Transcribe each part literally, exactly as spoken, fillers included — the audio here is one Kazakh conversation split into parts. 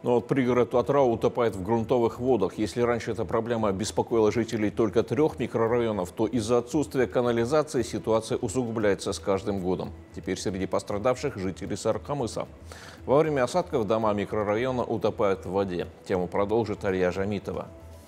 Но вот пригород Атырау утопает в грунтовых водах. Если раньше эта проблема беспокоила жителей только трех микрорайонов, то из-за отсутствия канализации ситуация усугубляется с каждым годом. Теперь среди пострадавших жители Сарыкамыса. Во время осадков дома микрорайона утопают в воде. Тему продолжит Алия Жамитова.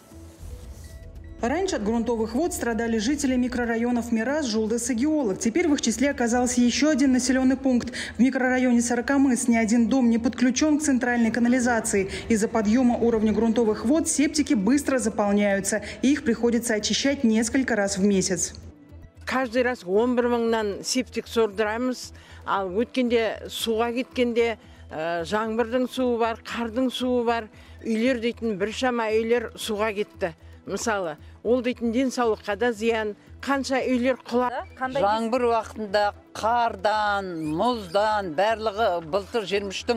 Раньше от грунтовых вод страдали жители микрорайонов Мирас, Жулдас и Геолог. Теперь в их числе оказался еще один населенный пункт. В микрорайоне Сарыкамыс ни один дом не подключен к центральной канализации. Из-за подъема уровня грунтовых вод септики быстро заполняются, и их приходится очищать несколько раз в месяц. Каждый раз он бір мыңнан септик сордырамыз. Ал өткенде суға кеткенде жаңбырдың суы бар, қардың суы бар. Үйлер дейтін біршама үйлер суға кетті. Мысалы, ол дейтін денсаулыққа да зиян, қанша үйлер құлады. Жаңбыр уақытында қардан, мұздан, барлығы былтыр жиырма үштің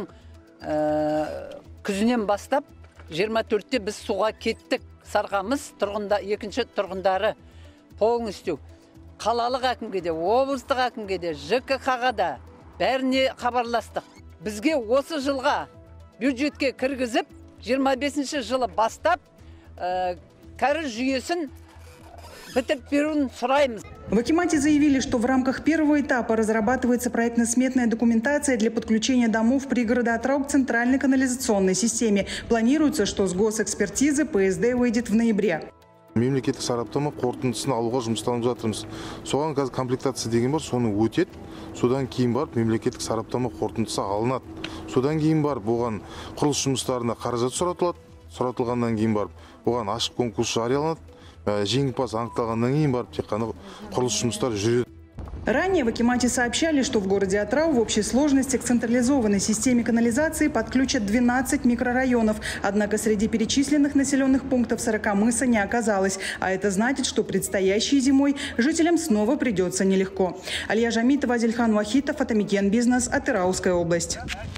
күзінен бастап жиырма төртте біз суға кеттік. Сарыкамыс тұрғында, екінші тұрғындары полностью қалалық әкімге де, облыстық әкімге де, Ж К Х-ға да бәріне хабарластық. Бізге осы жылға бюджетке кіргізіп, жиырма бесінші жылы бастап кәріз жүйесін бітіп беруін сұраймыз. В Акимате заявили, что в рамках первого этапа разрабатывается проектно-сметная документация для подключения домов пригорода Атырау к центральной канализационной системе. Планируется, что с госэкспертизы П С Д выйдет в ноябре. Мемлекеттік сараптама қорытындысын алуға жұмыстарымыз жатырмыз. Соған қазір комплектация деген бар, соны өтеді. Содан кейін барып мемлекеттік сараптама қорытындысы алынады. Содан кейін барып оған құрылыс жұмыстарына қаражат сұратылады. Сұратылғаннан кейін барып оған ашық конкурс жарияланады. Жеңімпаз анықталғаннан кейін барып тек қана құрылыс жұмыстары жүреді. Ранее в Акимате сообщали, что в городе Атырау в общей сложности к централизованной системе канализации подключат двенадцать микрорайонов. Однако среди перечисленных населенных пунктов Сарыкамыса не оказалось. А это значит, что предстоящей зимой жителям снова придется нелегко. Алия Жамитова, Азельхан Вахитов, Атамикен Бизнес, Атырауская область.